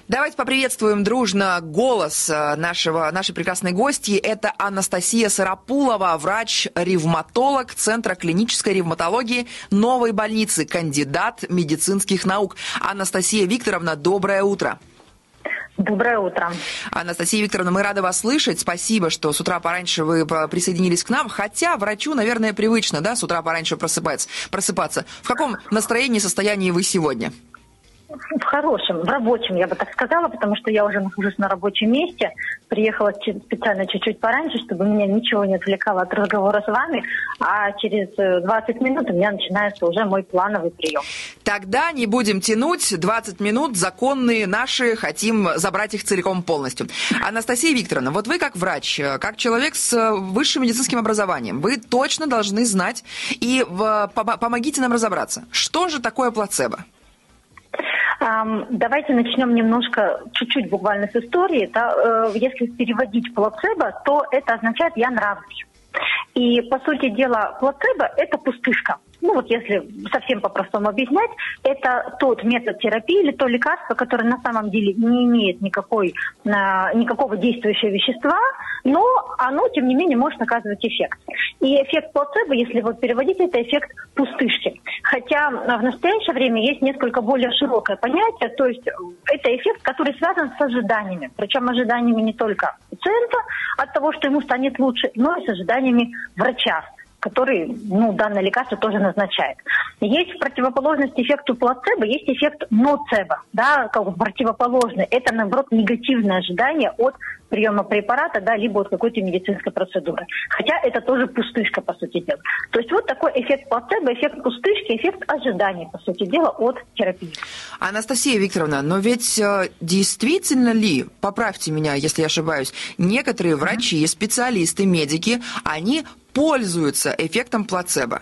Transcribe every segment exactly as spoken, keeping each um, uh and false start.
Давайте поприветствуем дружно голос нашего, нашей прекрасной гости. Это Анастасия Сарапулова, врач-ревматолог Центра клинической ревматологии Новой больницы, кандидат медицинских наук. Анастасия Викторовна, доброе утро. Доброе утро. Анастасия Викторовна, мы рады вас слышать. Спасибо, что с утра пораньше вы присоединились к нам. Хотя врачу, наверное, привычно, да, с утра пораньше просыпаться. просыпаться. В каком настроении и состоянии вы сегодня? В хорошем, в рабочем, я бы так сказала, потому что я уже нахожусь на рабочем месте. Приехала специально чуть-чуть пораньше, чтобы меня ничего не отвлекало от разговора с вами. А через двадцать минут у меня начинается уже мой плановый прием. Тогда не будем тянуть. двадцать минут законные наши, хотим забрать их целиком полностью. Анастасия Викторовна, вот вы как врач, как человек с высшим медицинским образованием, вы точно должны знать и помогите нам разобраться, что же такое плацебо? Давайте начнем немножко, чуть-чуть буквально с истории. Да, если переводить плацебо, то это означает «я нравлюсь». И, по сути дела, плацебо – это пустышка. Ну вот если совсем по-простому объяснять, это тот метод терапии или то лекарство, которое на самом деле не имеет никакой, никакого действующего вещества, но оно, тем не менее, может оказывать эффект. И эффект плацебо, если вот переводить, это эффект пустышки. Хотя в настоящее время есть несколько более широкое понятие, то есть это эффект, который связан с ожиданиями. Причем ожиданиями не только пациента от того, что ему станет лучше, но и с ожиданиями врача, который, ну, данное лекарство тоже назначает. Есть противоположность эффекту плацебо, есть эффект ноцебо, да, как бы противоположный. Это, наоборот, негативное ожидание от приема препарата, да, либо от какой-то медицинской процедуры. Хотя это тоже пустышка, по сути дела. То есть вот такой эффект плацебо, эффект пустышки, эффект ожидания, по сути дела, от терапии. Анастасия Викторовна, но ведь э, действительно ли, поправьте меня, если я ошибаюсь, некоторые врачи, специалисты, медики, они пользуются эффектом плацебо?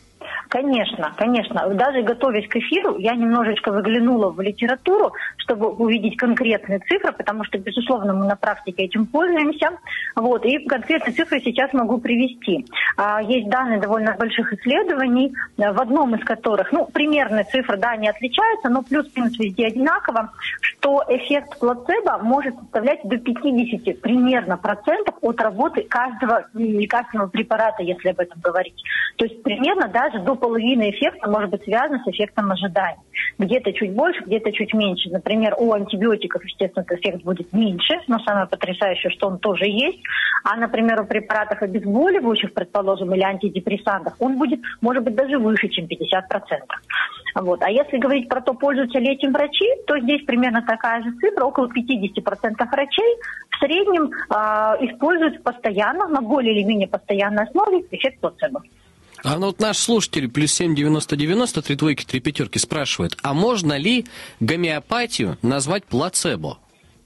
Конечно, конечно. Даже готовясь к эфиру, я немножечко заглянула в литературу, чтобы увидеть конкретные цифры, потому что, безусловно, мы на практике этим пользуемся. Вот, и конкретные цифры сейчас могу привести. Есть данные довольно больших исследований, в одном из которых, ну, примерные цифры, да, не отличаются, но плюс-минус везде одинаково, что эффект плацебо может составлять до пятидесяти примерно процентов от работы каждого лекарственного препарата, если об этом говорить. То есть примерно даже до половины эффекта может быть связано с эффектом ожидания. Где-то чуть больше, где-то чуть меньше. Например, у антибиотиков, естественно, этот эффект будет меньше, но самое потрясающее, что он тоже есть. А, например, у препаратов обезболивающих, предположим, или антидепрессантов, он будет, может быть, даже выше, чем пятьдесят процентов. Вот. А если говорить про то, пользуются ли этим врачи, то здесь примерно такая же цифра. Около пятьдесят процентов врачей в среднем э, используют постоянно, на более или менее постоянной основе эффект плацебо. А ну вот наш слушатель плюс семь девяносто девяносто три двойки три пятерки спрашивает, а можно ли гомеопатию назвать плацебо?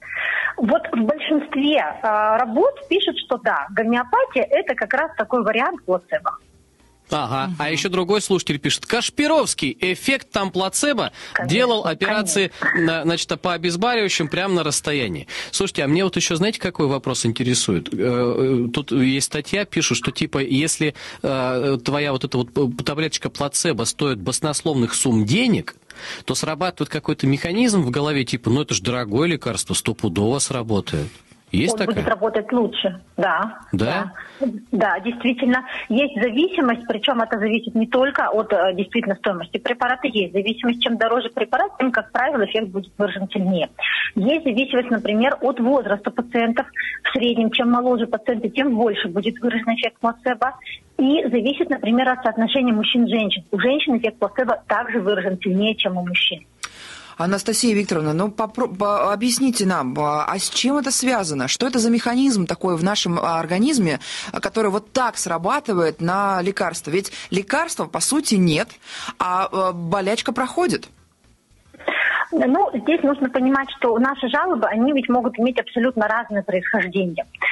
Вот в большинстве э, работ пишут, что да, гомеопатия это как раз такой вариант плацебо. Ага, угу. А еще другой слушатель пишет, Кашпировский, эффект там плацебо, конечно, делал операции на, значит, по обезболивающим прямо на расстоянии. Слушайте, а мне вот еще, знаете, какой вопрос интересует? Тут есть статья, пишут, что типа, если твоя вот эта вот таблеточка плацебо стоит баснословных сумм денег, то срабатывает какой-то механизм в голове, типа, ну это же дорогое лекарство, стопудово сработает. Есть он такая? будет работать лучше, да, да. Да? Да, действительно. Есть зависимость, причем это зависит не только от действительно стоимости препарата, есть зависимость. Чем дороже препарат, тем, как правило, эффект будет выражен сильнее. Есть зависимость, например, от возраста пациентов. В среднем, чем моложе пациенты, тем больше будет выражен эффект плацебо. И зависит, например, от соотношения мужчин-женщин. У женщин эффект плацебо также выражен сильнее, чем у мужчин. Анастасия Викторовна, ну попро- по- объясните нам, а с чем это связано? Что это за механизм такой в нашем организме, который вот так срабатывает на лекарство? Ведь лекарства, по сути, нет, а болячка проходит. Ну, здесь нужно понимать, что наши жалобы, они ведь могут иметь абсолютно разное происхождение.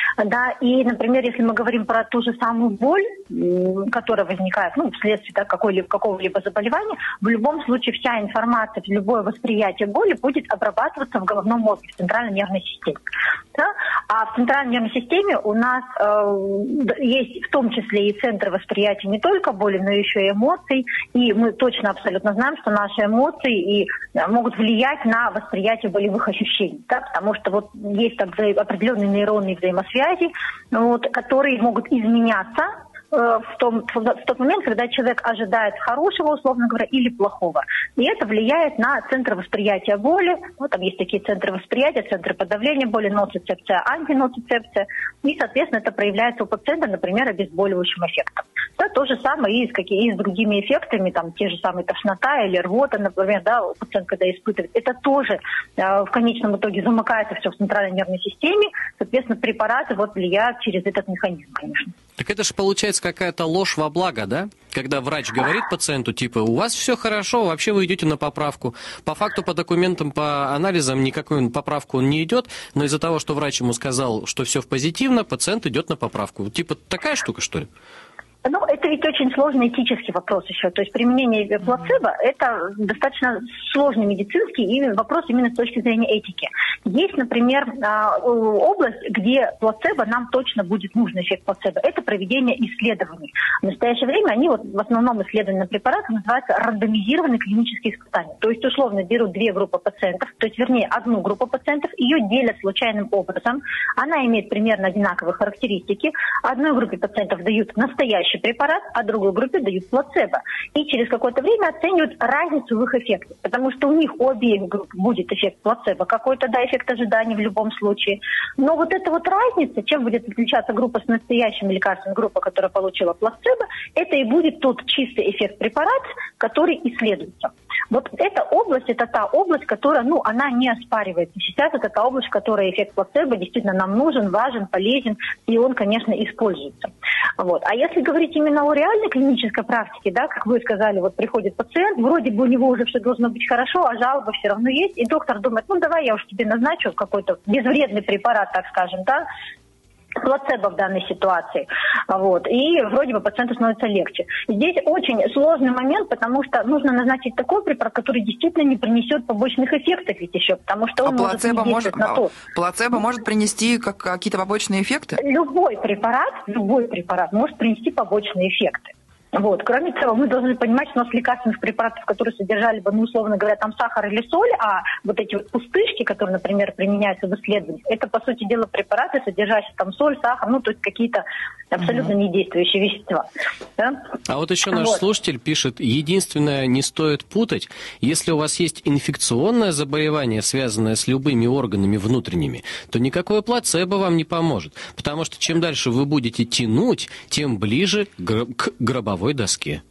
Да, и, например, если мы говорим про ту же самую боль, которая возникает, ну, вследствие да, какой-либо, какого-либо заболевания, в любом случае вся информация, любое восприятие боли будет обрабатываться в головном мозге, в центральной нервной системе. Да? А в центральной нервной системе у нас э, есть в том числе и центр восприятия не только боли, но еще и эмоций. И мы точно абсолютно знаем, что наши эмоции и могут влиять на восприятие болевых ощущений. Да? Потому что вот есть так, определенные нейронные взаимосвязи, вот, которые могут изменяться в, том, в тот момент, когда человек ожидает хорошего, условно говоря, или плохого. И это влияет на центр восприятия боли. Вот там есть такие центры восприятия, центры подавления боли, ноцицепция, антиноцицепция. И, соответственно, это проявляется у пациента, например, обезболивающим эффектом. Да, то же самое и с, какими, и с другими эффектами, там, те же самые тошнота или рвота, например, да, пациент, когда испытывает. Это тоже э, в конечном итоге замыкается все в центральной нервной системе. Соответственно, препараты вот влияют через этот механизм, конечно. Так это же получается какая-то ложь во благо, да? Когда врач говорит пациенту, типа, у вас все хорошо, вообще вы идете на поправку. По факту, по документам, по анализам никакую поправку он не идет, но из-за того, что врач ему сказал, что все в позитивно, пациент идет на поправку. Типа такая штука, что ли? Ну, это ведь очень сложный этический вопрос еще. То есть применение плацебо – это достаточно сложный медицинский и вопрос именно с точки зрения этики. Есть, например, область, где плацебо нам точно будет нужен, эффект плацебо. Это проведение исследований. В настоящее время они, вот, в основном исследования на препаратах, называются рандомизированные клинические испытания. То есть, условно, берут две группы пациентов, то есть, вернее, одну группу пациентов, ее делят случайным образом. Она имеет примерно одинаковые характеристики. Одной группе пациентов дают настоящий препарат, а другой группе дают плацебо. И через какое-то время оценивают разницу в их эффектах, потому что у них у обеих групп будет эффект плацебо, какой-то, да, эффект ожидания в любом случае. Но вот эта вот разница, чем будет отличаться группа с настоящим лекарством, группа, которая получила плацебо, это и будет тот чистый эффект препарата, который исследуется. Вот эта область, это та область, которая, ну, она не оспаривается. Сейчас это та область, в которой эффект плацебо действительно нам нужен, важен, полезен, и он, конечно, используется. Вот. А если говорить именно о реальной клинической практике, да, как вы сказали, вот приходит пациент, вроде бы у него уже все должно быть хорошо, а жалоба все равно есть, и доктор думает, ну, давай я уж тебе назначу какой-то безвредный препарат, так скажем, да, плацебо в данной ситуации. Вот. И вроде бы пациенту становится легче. Здесь очень сложный момент, потому что нужно назначить такой препарат, который действительно не принесет побочных эффектов ведь еще, потому что он а может плацебо не может, на то. Плацебо может принести как, какие-то побочные эффекты? Любой препарат, любой препарат может принести побочные эффекты. Вот. Кроме того, мы должны понимать, что у нас лекарственных препаратов, которые содержали бы, ну, условно говоря, там сахар или соль, а вот эти вот пустышки, которые, например, применяются в исследованиях, это, по сути дела, препараты, содержащие там соль, сахар, ну, то есть какие-то абсолютно угу. недействующие вещества. Да? А вот еще наш вот. слушатель пишет, единственное, не стоит путать, если у вас есть инфекционное заболевание, связанное с любыми органами внутренними, то никакое плацебо вам не поможет, потому что чем дальше вы будете тянуть, тем ближе к гробовой доске.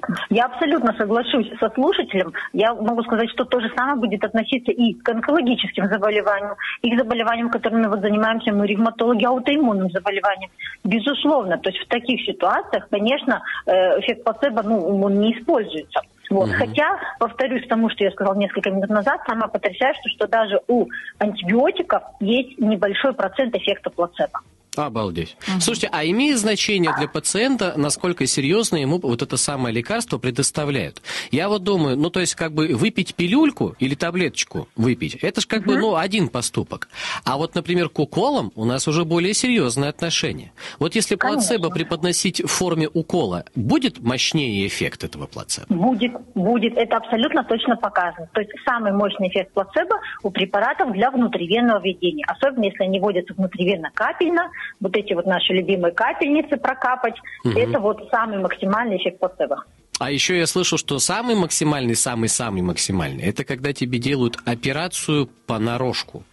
Я абсолютно соглашусь со слушателем. Я могу сказать, что то же самое будет относиться и к онкологическим заболеваниям, и к заболеваниям, которыми вот занимаемся мы, ревматологи, аутоиммунным заболеваниям. Безусловно. То есть в таких ситуациях, конечно, эффект плацебо, ну, он не используется. Вот. Угу. Хотя, повторюсь тому, что я сказала несколько минут назад, самое потрясающее, что даже у антибиотиков есть небольшой процент эффекта плацебо. Обалдеть. Угу. Слушайте, а имеет значение для пациента, насколько серьезно ему вот это самое лекарство предоставляют? Я вот думаю, ну, то есть, как бы выпить пилюльку или таблеточку выпить, это же как угу. бы, ну, один поступок. А вот, например, к уколам у нас уже более серьезное отношение. Вот если плацебо Конечно. преподносить в форме укола, будет мощнее эффект этого плацебо? Будет, будет. Это абсолютно точно показано. То есть, самый мощный эффект плацебо у препаратов для внутривенного введения. Особенно, если они вводятся внутривенно-капельно, вот эти вот наши любимые капельницы прокапать, угу. это вот самый максимальный эффект плацебо. А еще я слышал, что самый максимальный, самый-самый максимальный, это когда тебе делают операцию понарошку.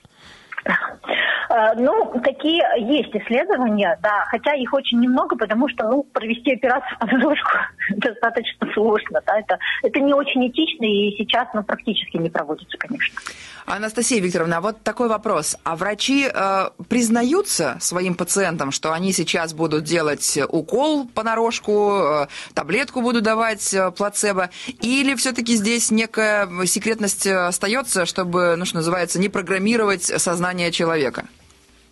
Ну, такие есть исследования, да, хотя их очень немного, потому что, ну, провести операцию понарошку достаточно сложно, да, это, это не очень этично и сейчас, ну, практически не проводится, конечно. Анастасия Викторовна, вот такой вопрос. А врачи э, признаются своим пациентам, что они сейчас будут делать укол понарошку, э, таблетку будут давать э, плацебо, или все-таки здесь некая секретность остается, чтобы, ну, что называется, не программировать сознание человека?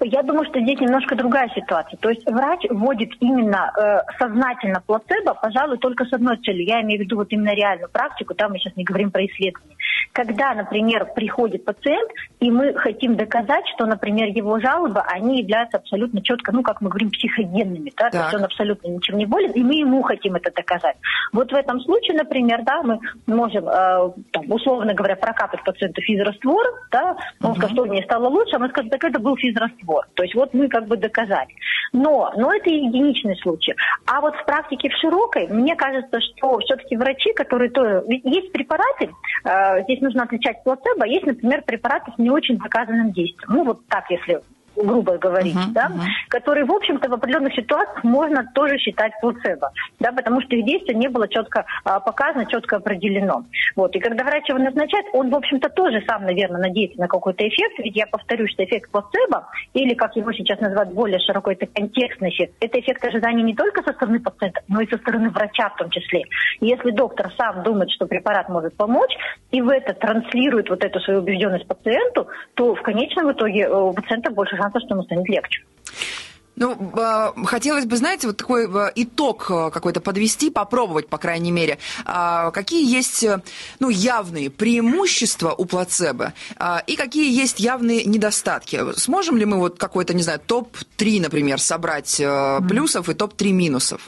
Я думаю, что здесь немножко другая ситуация. То есть врач вводит именно э, сознательно плацебо, пожалуй, только с одной целью. Я имею в виду вот именно реальную практику, да, мы сейчас не говорим про исследования. Когда, например, приходит пациент, и мы хотим доказать, что, например, его жалобы, они являются абсолютно четко, ну, как мы говорим, психоденными, да, то есть он абсолютно ничем не болен, и мы ему хотим это доказать. Вот в этом случае, например, да, мы можем, э, там, условно говоря, прокапать пациенту физраствор, да, он uh-huh. скажет, что мне стало лучше, а мы скажем, так это был физраствор. То есть вот мы как бы доказали. Но, но это единичный случай. А вот в практике в широкой, мне кажется, что все-таки врачи, которые... То, ведь есть препараты, э, здесь нужно отличать плацебо, есть, например, препараты с не очень доказанным действием. Ну вот так, если грубо говорить, uh-huh, да, uh-huh. которые, в общем-то, в определенных ситуациях можно тоже считать плацебо, да, потому что их действие не было четко а, показано, четко определено. Вот. И когда врач его назначает, он, в общем-то, тоже сам, наверное, надеется на какой-то эффект, ведь я повторюсь, что эффект плацебо, или, как его сейчас называют более широко, это контекстный эффект, это эффект ожидания не только со стороны пациента, но и со стороны врача в том числе. И если доктор сам думает, что препарат может помочь, и в это транслирует вот эту свою убежденность пациенту, то в конечном итоге у пациента больше шансов, что ему станет легче. Ну, хотелось бы, знаете, вот такой итог какой-то подвести, попробовать, по крайней мере. Какие есть, ну, явные преимущества у плацебо и какие есть явные недостатки? Сможем ли мы вот какой-то, не знаю, топ три, например, собрать плюсов и топ три минусов?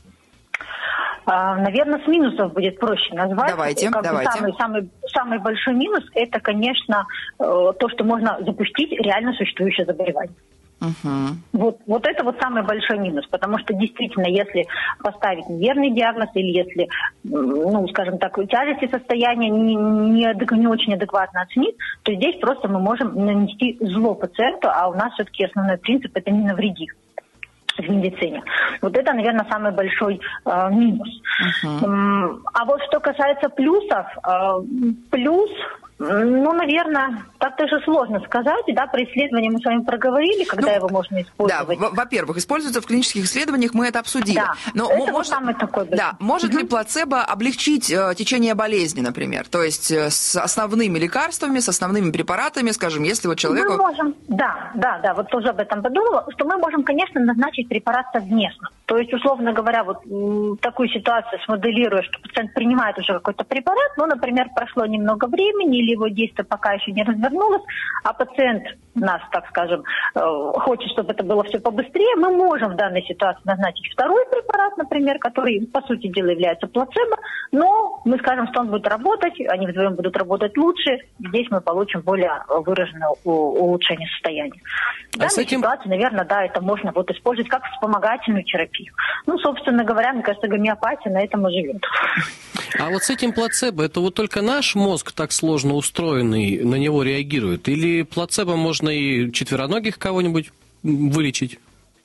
Наверное, с минусов будет проще назвать. Давайте, как давайте. Самый, самый, самый большой минус – это, конечно, то, что можно запустить реально существующее заболевание. Uh-huh. Вот, вот это вот самый большой минус, потому что действительно, если поставить неверный диагноз или если, ну, скажем так, тяжести состояния не, не, не очень адекватно оценить, то здесь просто мы можем нанести зло пациенту, а у нас все-таки основной принцип – это не навреди в медицине. Вот это, наверное, самый большой э, минус. Uh-huh. А вот что касается плюсов, э, плюс, ну, наверное, так тоже сложно сказать, да, про исследования мы с вами проговорили, когда ну, его можно использовать. Да, во-первых, используется в клинических исследованиях, мы это обсудили. Да, но это может, самый такой да, может uh-huh. ли плацебо облегчить э, течение болезни, например? То есть э, с основными лекарствами, с основными препаратами, скажем, если вот человеку... Мы можем, да, да, да, вот тоже об этом подумала, что мы можем, конечно, назначить препарат совместно. То есть, условно говоря, вот м, такую ситуацию смоделируя, что пациент принимает уже какой-то препарат, но, например, прошло немного времени, или его действие пока еще не развернулось, а пациент нас, так скажем, э, хочет, чтобы это было все побыстрее, мы можем в данной ситуации назначить второй препарат, например, который, по сути дела, является плацебо, но мы скажем, что он будет работать, они вдвоем будут работать лучше, здесь мы получим более выраженное улучшение состояния. В данной а с этим... ситуации, наверное, да, это можно вот использовать как вспомогательную терапию. Ну, собственно говоря, мне кажется, гомеопатия на этом и живет. А вот с этим плацебо, это вот только наш мозг так сложно устроенный на него реагирует? Или плацебо можно и четвероногих кого-нибудь вылечить?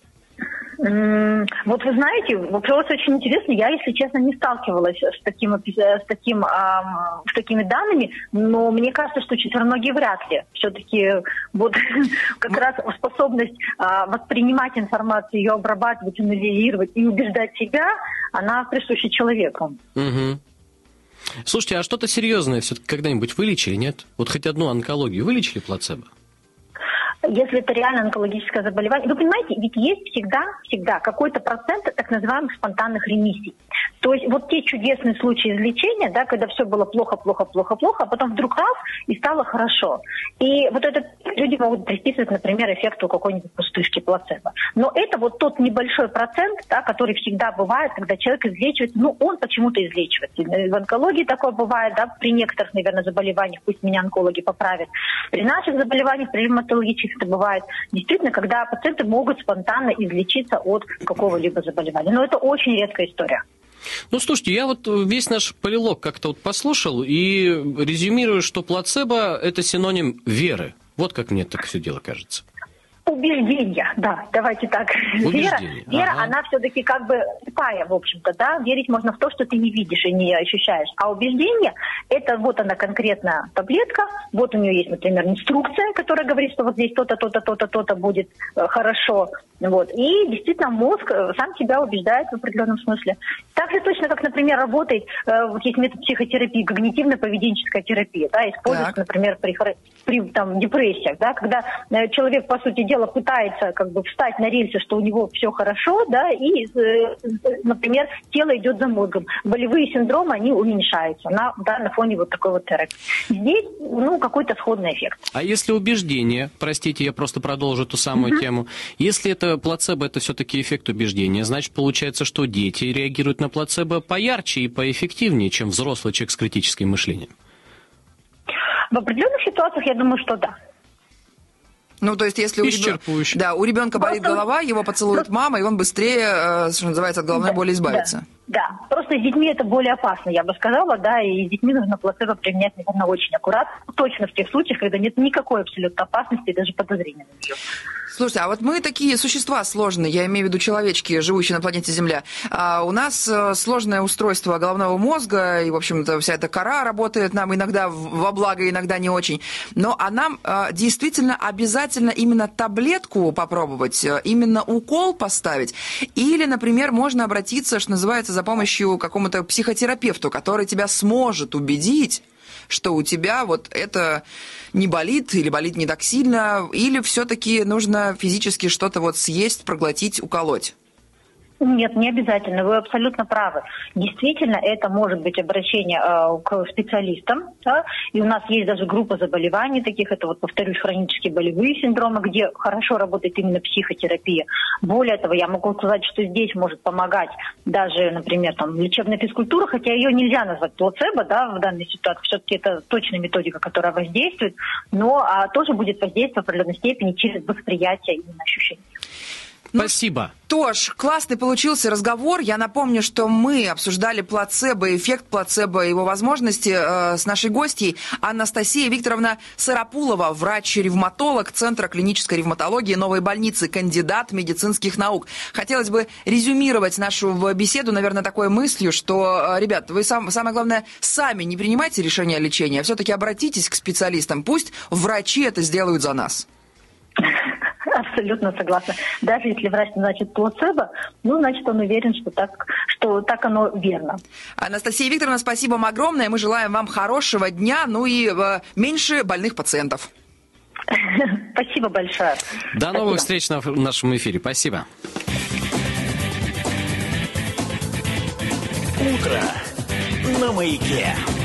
Вот вы знаете, вопрос очень интересный. Я, если честно, не сталкивалась с, таким, с, таким, а, с такими данными, но мне кажется, что четвероногие вряд ли. Все-таки вот как раз способность а, воспринимать информацию, ее обрабатывать, анализировать и убеждать себя, она присуща человеку. Угу. Слушайте, а что-то серьезное все-таки когда-нибудь вылечили, нет? Вот хоть одну онкологию вылечили плацебо? Если это реально онкологическое заболевание, вы понимаете, ведь есть всегда, всегда какой-то процент так называемых спонтанных ремиссий. То есть вот те чудесные случаи излечения, да, когда все было плохо, плохо, плохо, плохо, а потом вдруг раз и стало хорошо. И вот это люди могут приписывать, например, эффекту какой-нибудь пустышки плацебо. Но это вот тот небольшой процент, да, который всегда бывает, когда человек излечивается, ну, он почему-то излечивается. В онкологии такое бывает, да, при некоторых, наверное, заболеваниях, пусть меня онкологи поправят. При наших заболеваниях, при ревматологических это бывает. Действительно, когда пациенты могут спонтанно излечиться от какого-либо заболевания. Но это очень редкая история. Ну, слушайте, я вот весь наш полилог как-то вот послушал и резюмирую, что плацебо – это синоним веры. Вот как мне так все дело кажется. Убеждение, да, давайте так. Вера, вера ага. она все-таки как бы тупая, в общем-то, да, верить можно в то, что ты не видишь и не ощущаешь. А убеждение, это вот она конкретная таблетка, вот у нее есть, например, инструкция, которая говорит, что вот здесь то-то, то-то, то-то, то-то будет э, хорошо. Вот. И действительно мозг сам себя убеждает в определенном смысле. Так же точно, как, например, работает, э, вот есть метод психотерапии, когнитивно-поведенческая терапия, да, используется, так. например, при, при там, депрессиях, да, когда э, человек, по сути дела, тело пытается как бы встать на рельсы, что у него все хорошо, да, и, например, тело идет за мозгом. Болевые синдромы, они уменьшаются на, да, на фоне вот такой вот терапии. Здесь, ну, какой-то сходный эффект. А если убеждение, простите, я просто продолжу ту самую uh-huh. тему, если это плацебо, это все-таки эффект убеждения, значит, получается, что дети реагируют на плацебо поярче и поэффективнее, чем взрослый человек с критическим мышлением? В определенных ситуациях я думаю, что да. Ну, то есть, если у ребенка, да, у ребенка болит Просто... голова, его поцелует Просто... мама, и он быстрее, что называется, от головной да, боли избавится. Да. Да, просто с детьми это более опасно, я бы сказала, да, и с детьми нужно плацебо применять, наверное, очень аккуратно, точно в тех случаях, когда нет никакой абсолютно опасности и даже подозрения на нее. Слушайте, а вот мы такие существа сложные, я имею в виду человечки, живущие на планете Земля. А у нас сложное устройство головного мозга, и, в общем-то, вся эта кора работает нам иногда во благо, иногда не очень. Но а нам а, действительно обязательно именно таблетку попробовать, именно укол поставить, или, например, можно обратиться, что называется, за помощью к какому-то психотерапевту, который тебя сможет убедить, что у тебя вот это не болит или болит не так сильно, или все-таки нужно физически что-то вот съесть, проглотить, уколоть? Нет, не обязательно, вы абсолютно правы. Действительно, это может быть обращение э, к специалистам, да? И у нас есть даже группа заболеваний таких, это вот, повторюсь, хронические болевые синдромы, где хорошо работает именно психотерапия. Более того, я могу сказать, что здесь может помогать даже, например, там, лечебная физкультура, хотя ее нельзя назвать плацебо, да, в данной ситуации, все-таки это точная методика, которая воздействует, но а, тоже будет воздействовать в определенной степени через восприятие именно ощущений. Спасибо. Ну, Тош, классный получился разговор. Я напомню, что мы обсуждали плацебо, эффект плацебо, его возможности э, с нашей гостьей Анастасия Викторовна Сарапулова, врач-ревматолог Центра клинической ревматологии Новой больницы, кандидат медицинских наук. Хотелось бы резюмировать нашу беседу, наверное, такой мыслью, что, ребят, вы сам, самое главное, сами не принимайте решение о лечении, а все-таки обратитесь к специалистам. Пусть врачи это сделают за нас. Абсолютно согласна. Даже если врач назначит плацебо, ну, значит, он уверен, что так, что так оно верно. Анастасия Викторовна, спасибо вам огромное. Мы желаем вам хорошего дня, ну и э, меньше больных пациентов. Спасибо большое. До новых встреч в нашем эфире. Спасибо. Утро на Маяке.